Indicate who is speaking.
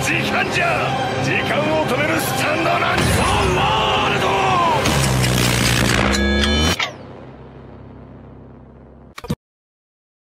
Speaker 1: 時間じゃ。時間を止めるスタンドなんじゃ。